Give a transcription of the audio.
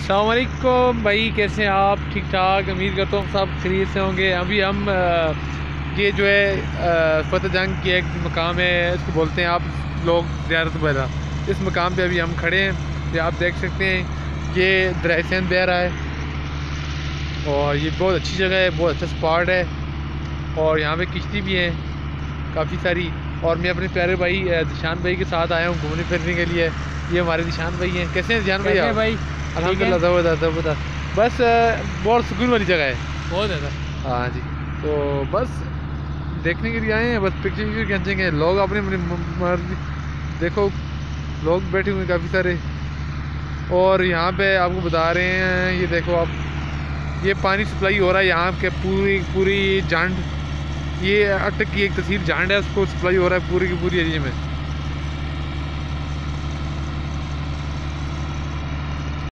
अस्सलाम वालेकुम भाई, कैसे हैं आप? ठीक ठाक, उम्मीद करता हूँ सब खैरियत से होंगे। अभी हम ये जो है फतेह जंग की एक मकाम है, इसको बोलते हैं आप लोग ज़ियारत बहरा। इस मकाम पे अभी हम खड़े हैं। ये आप देख सकते हैं, ये दरिया सिंध बह रहा है और ये बहुत अच्छी जगह है, बहुत अच्छा स्पॉट है। और यहाँ पे किश्ती भी है काफ़ी सारी। और मैं अपने प्यारे भाई दिशान भाई के साथ आया हूँ घूमने फिरने के लिए। ये हमारे दिशान भाई हैं। कैसे हैं दिशान भाई कैसे आप? भाई? अल्हम्दुलिल्लाह, ज़बरदस्त ज़बरदस्त। बस बहुत सुकून वाली जगह है। बहुत ज़्यादा। हाँ जी। तो बस देखने के लिए आए हैं, बस पिक्चर खींचेंगे। लोग अपनी अपनी मर्जी, देखो लोग बैठे हुए हैं काफ़ी सारे। और यहाँ पे आपको बता रहे हैं, ये देखो आप, ये पानी सप्लाई हो रहा है यहाँ के पूरी पूरी जांड, ये अटक की एक तहसील जांड है, उसको सप्लाई हो रहा है पूरी की पूरी एरिया में।